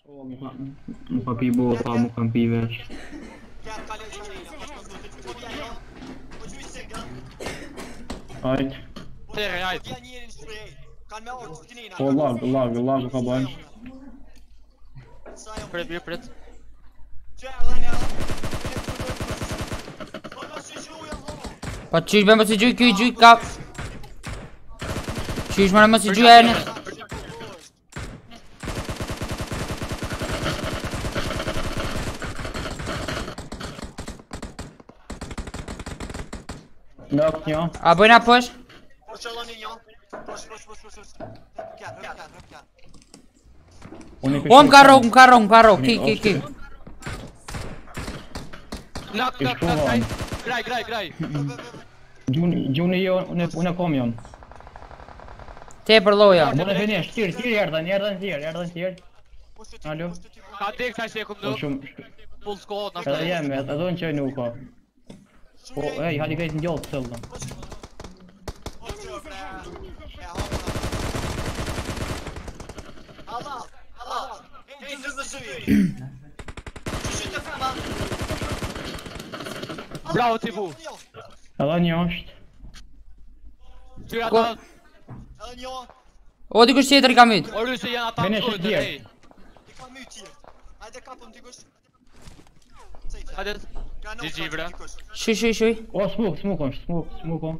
Më ka pi bo, pa më kam pi veç. Hajt. Tere, hajt. Po lag ka bën. Prit. Po qysh me mos i gjuj ky gjuj ka. Qysh më mos i gjuj e në. Nok një. A bëjna posh? O, më ka rog, ki. Knock, graj. Gjuni jo, unë kom jon. Te për loja. Bune finish, tir erdhen tjerë. Alo. Ka tek tash e kum Po do. shumë. Full squad na. Edhe jam, edhe unë që nuk ka. Po, ej, hali krejt në gjallë të sëllë. Bravo ti bu. Edhe një është. Tyra Ko- ta. O dikush tjetër i ka myt. O rusë janë ata. Finish it here. Hajde. GG bre. Shuj. O, smuk on.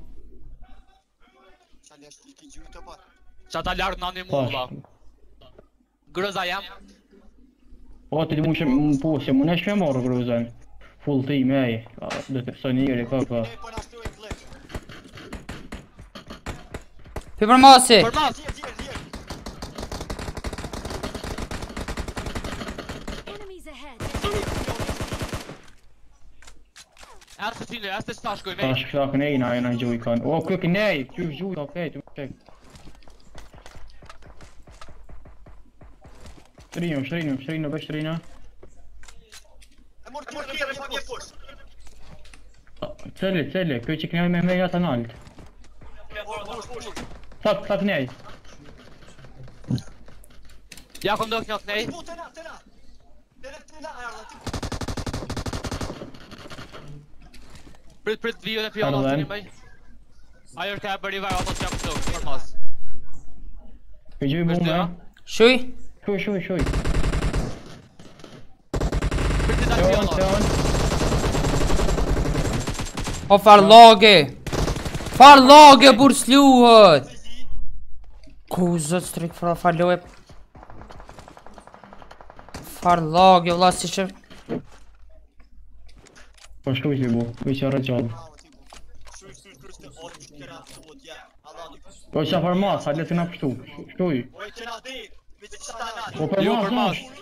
Qa ta lartë në një mu Pash. valla. Grëza jam. O, ti mu shumë, po, se mu nesh me morë gruzën. Full team, ej. Dhe të së njëri, ka. Pi për masi. Për mas. Enemies ahead. Asë të qile, asë të shkoj Ta me. shkak nejna e na gjuj kanë. O, kuk nej, qysh gjuj, okej, të më qek. Shtrino, bëj shtrino. Celi, kjo që kënjoj me meja të nalt. Thak nej. Ja kom do knjot nej. Prit viju në pjallë Ardhen. të një bëj. Ajo ka e bëri vaj, ato që jam këto, për mas. Kjo gjuj bu me. Shuj. Shuj. Prit të të pjallë. O farloge bur sluhet. Ku zot strik farloge. Farloge valla si që. Po shkuj si bu, kuj që rëgjallë. Po që farmas, hajtë të nga pështu. Shkuj. Po Jo, për për mas. mas.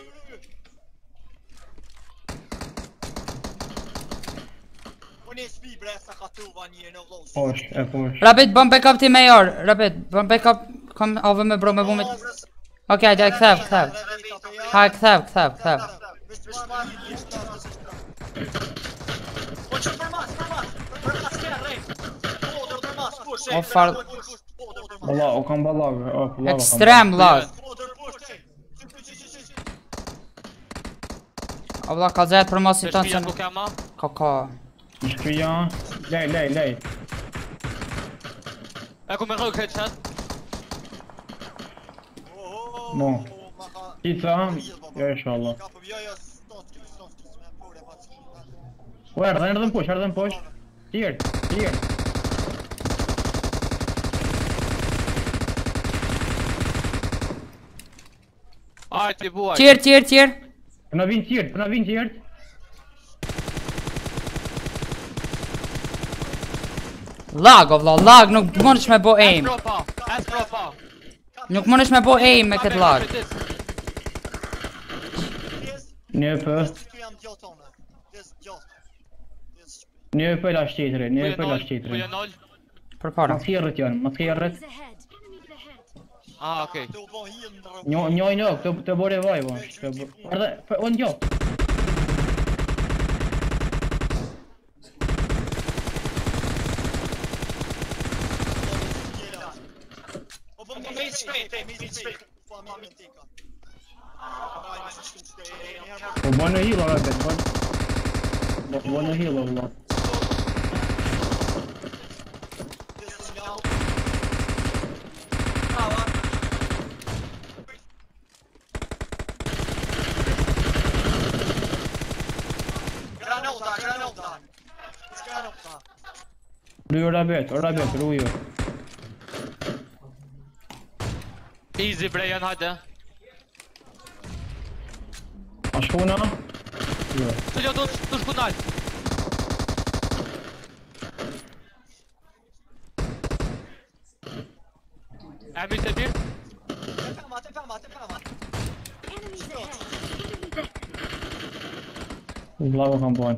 Posh. Rapid bëm backup ti me jar. Rapid bëm backup. Kom ove me bro me bu me. Okej, hajde kthev. Ha kthev. O far Valla, o kam ballag. ekstrem lag. O valla ka zet për mos i Të tonë shpijat që ku kema. Kaka. Shkuja. Lej. E ku me rëgë këtë qëtë. Mo. Pizza, jo inshallah. O, erdhen posh. Tjerë. Ajt ti buaj. Tjerë. Përna vinë tjerë. Lag, o valla, lag, nuk mënesh me bo aim. Espropa. Nuk mënesh me bo aim me këtë lag. Një për lash tjetëre, Kuja nol. Për para. Mas kjerët janë. Enemies ahead. Ah, okej. Njoj në, të bore vaj, unë gjo. Po bën në heal Rabet, bën në heal valla. Rujo Rabet, rujo. Easy Brian, hajde. A shkona? Jo. Të do të shkunal. Emi të mirë? Enemies ahead. Vllavo kam bën.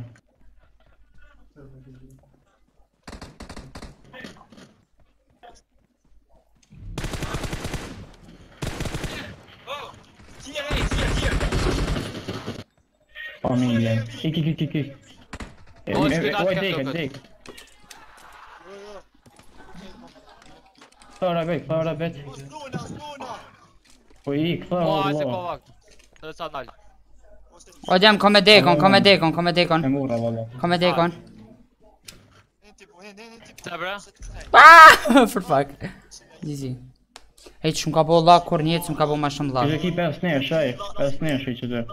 Familjen. Ik. Tek. Rabet. Po ik, Po, hajde po valla. vakt. Të sa nalë. O djem, kom me dekon. E mura valla. Kom me dekon. Të bre? For fuck. Easy. Hej, që më ka bo lak kur njëtë, që më ka bo ma shumë lak. Kështë ki 5 nesh, aj. 5 nesh i që dhe.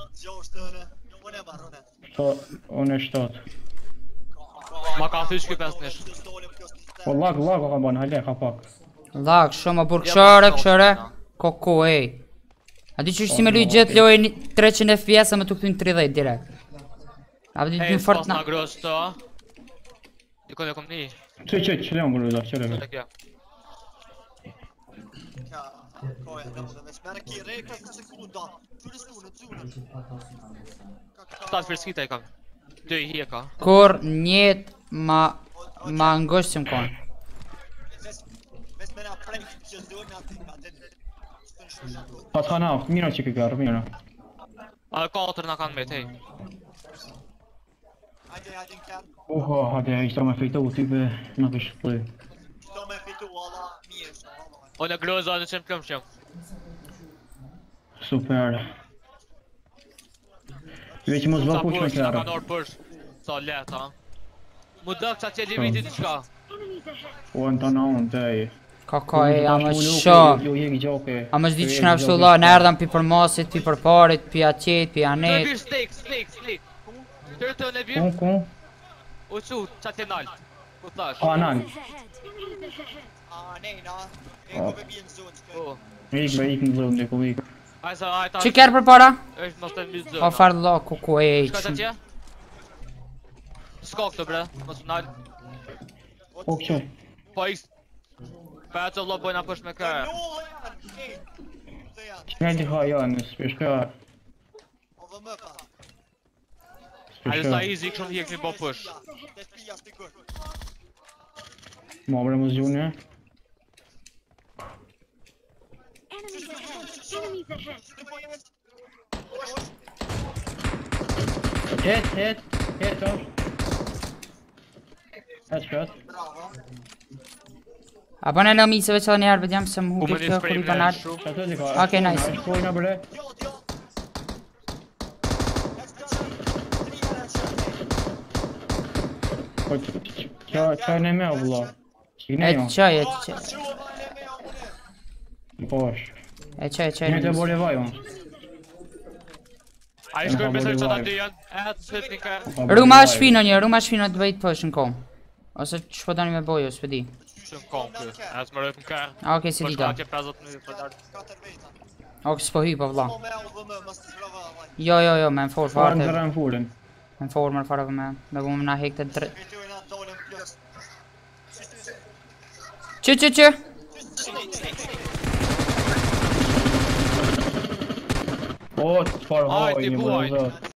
So, unë e 7. Ma ka thysh këj 5 nesh. Po lag o kam bën, hale ka pak. Lak, shumë, burë këshore. Koko, ej. A di që është si me luj gjithë lojë 300 FPS, a me të këtujnë 30 direkt. A di Hej, të fort s'pas na... na gros të. Dikon e kom një. Qële më gruza, qële. Të kjo. Stas për skita i kam. 2 i hie ka. Kur njët ma ngosht që më konë. Pas ka naft, mira që ke garë, mira. A 4 na kanë me hej. Hade, ishta me fejtu type në kështë pëllë. Unë e groza në qenë plëm shumë. Super. Veç mos Sa vëkush me push, na kjarë. kanë orë push. Sa let, ha. Mu dëk që atje limiti të qka. O në të në unë, tej. Kaka e, a më shumë. Jo jeki gjoke. A më zdi që këna pështu la, në erdhëm pi për masit, pi për parit, pi atjet, pi Të anet. bir slik. Tërë të në bir, Ku? u që që atje nalë. Ku thash. Pa nan. Enemies ahead. Po. Ik në zonë, deku ik. Ajsa, ajta. Që kërë për para? është mos të mbi O zonë. farë la, kuku e, Shka të atje? S'ka këtë bre, mos nalë. O kjo. Po x. Pa e të lo bojna pësh me kërë. Shkënë t'i ka janë, s'peshka. Ajde sa easy këshëm hjek një bo pësh. Ma bre mos gjune. Enemies ahead. Het është. Het shkët. A bënë e lëmisëve që dhe njerë vëdjem se më Ku huke më një kjo spray kur i me banal. shu. Qatë t'i ka. Okej, nice. Shkojna bre. Po që në me o vla. Qikne E jo. të qaj, e të qaj. Posh. E qaj, e qaj. Një të bore vaj on. A i shkojnë besoj që ta dy janë. E të svet një kërë. Ruma shpino të bëjt pësh në kom. Ose që po dani me bojo, s'pe di. Shumë kom kë. E të më rëjt në kërë. A, okej, si Po di shkojnë ta. atje 50 minutit për darë. Okej, s'po hy, po vla. Jo, me në forë Farë në farte. zërën fullin. Me në forë, me në fare me. Me bu më na hek të drejt. Që. O, të farë Aj, ti hojnë, buaj. bërë zot.